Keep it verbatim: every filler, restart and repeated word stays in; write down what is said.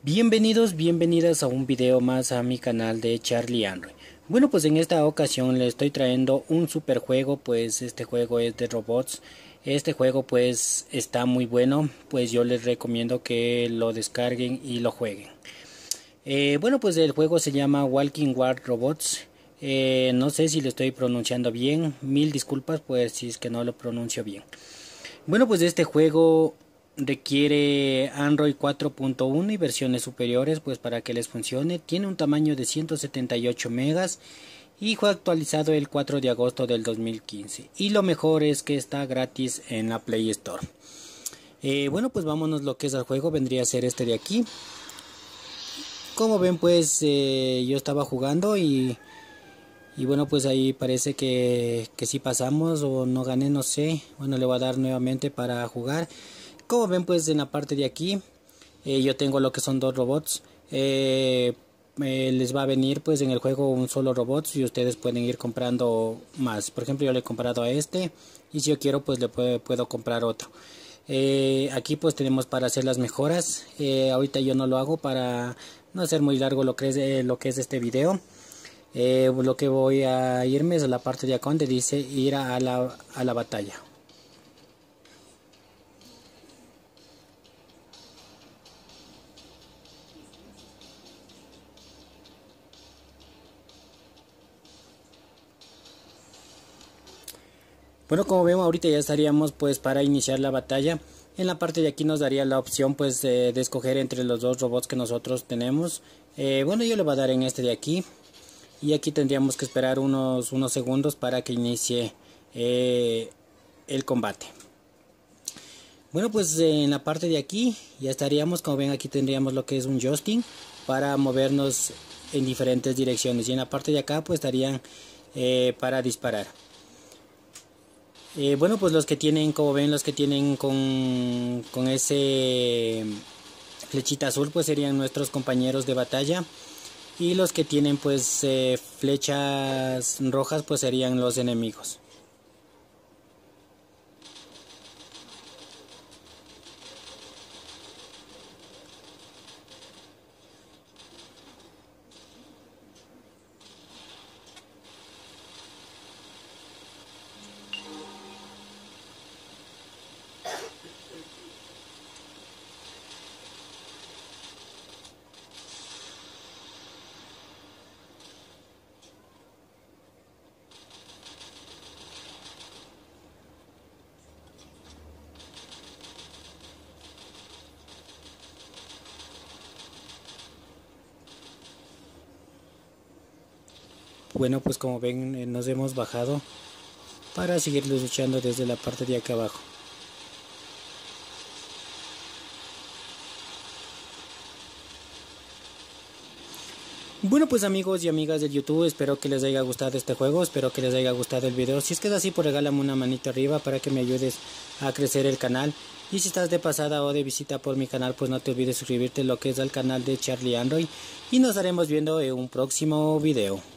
Bienvenidos, bienvenidas a un video más a mi canal de Charlie Android. Bueno, pues en esta ocasión les estoy trayendo un super juego, pues este juego es de robots. Este juego pues está muy bueno, pues yo les recomiendo que lo descarguen y lo jueguen. Eh, bueno, pues el juego se llama Walking War Robots. Eh, no sé si lo estoy pronunciando bien, mil disculpas pues si es que no lo pronuncio bien. Bueno, pues este juego requiere Android cuatro punto uno y versiones superiores pues para que les funcione. Tiene un tamaño de ciento setenta y ocho megas y fue actualizado el cuatro de agosto del dos mil quince, y lo mejor es que está gratis en la Play Store. Eh, bueno, pues vámonos lo que es el juego. Vendría a ser este de aquí. Como ven pues eh, yo estaba jugando y Y bueno, pues ahí parece que, que sí pasamos o no gané, no sé. Bueno, le voy a dar nuevamente para jugar. Como ven pues en la parte de aquí eh, yo tengo lo que son dos robots. Eh, eh, les va a venir pues en el juego un solo robot y ustedes pueden ir comprando más. Por ejemplo, yo le he comprado a este y si yo quiero pues le puedo, puedo comprar otro. Eh, aquí pues tenemos para hacer las mejoras. Eh, ahorita yo no lo hago para no hacer muy largo lo que es, eh, lo que es este video. Eh, lo que voy a irme es a la parte de acá donde dice ir a la, a la batalla. Bueno, como vemos ahorita ya estaríamos pues para iniciar la batalla. En la parte de aquí nos daría la opción pues de, de escoger entre los dos robots que nosotros tenemos. Eh, bueno, yo le voy a dar en este de aquí. Y aquí tendríamos que esperar unos, unos segundos para que inicie eh, el combate. Bueno, pues eh, en la parte de aquí ya estaríamos. Como ven, aquí tendríamos lo que es un joystick para movernos en diferentes direcciones. Y en la parte de acá pues estarían eh, para disparar. Eh, bueno, pues los que tienen, como ven, los que tienen con, con ese flechita azul pues serían nuestros compañeros de batalla. Y los que tienen pues eh, flechas rojas pues serían los enemigos. Bueno, pues como ven eh, nos hemos bajado para seguir luchando desde la parte de acá abajo. Bueno, pues amigos y amigas de YouTube, espero que les haya gustado este juego, espero que les haya gustado el video. Si es que es así, pues regálame una manito arriba para que me ayudes a crecer el canal. Y si estás de pasada o de visita por mi canal, pues no te olvides suscribirte lo que es al canal de Charlie Android. Y nos estaremos viendo en un próximo video.